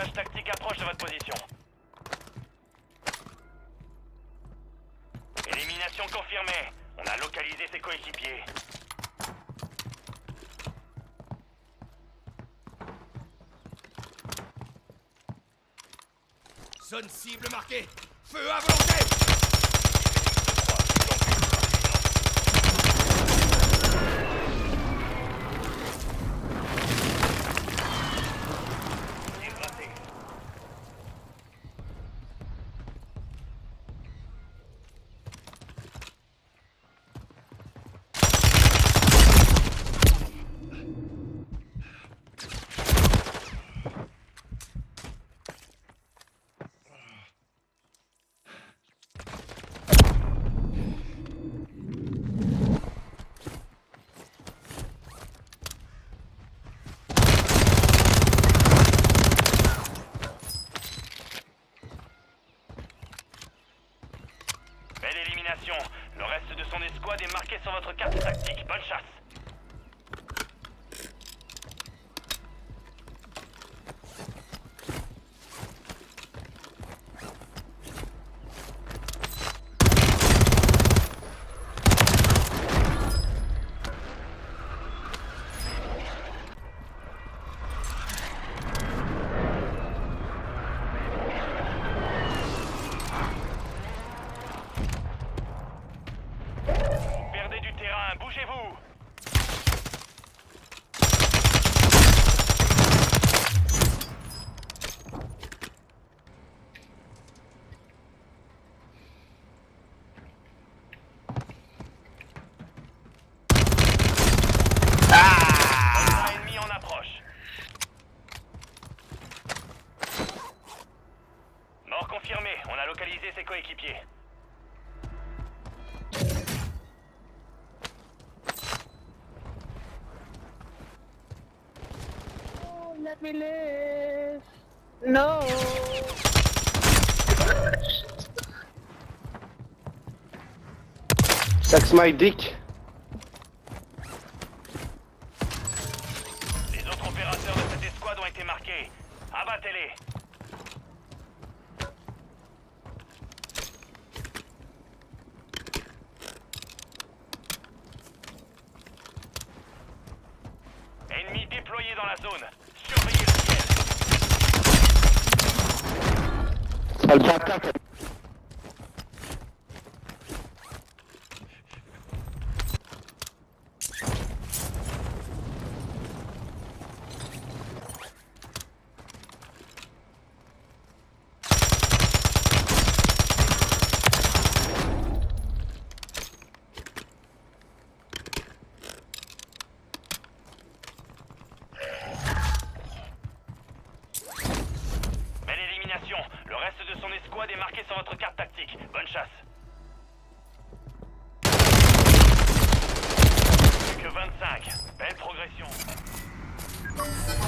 L'équipage tactique approche de votre position. Élimination confirmée. On a localisé ses coéquipiers. Zone cible marquée. Feu à volonté. Belle élimination. Le reste de son escouade est marqué sur votre carte tactique. Bonne chasse. Perdez du terrain, bougez-vous. Un ennemi en approche. Mort confirmé, on a localisé ses coéquipiers. Let me live. No. Sucks my dick. Les autres opérateurs de cette escouade ont été marqués. Abattez-les. Ennemis déployés dans la zone. Surveillez le ciel. Elle t'attaque. Belle élimination. Le reste de son escouade est marqué sur votre carte tactique. Bonne chasse. Plus que 25. Belle progression.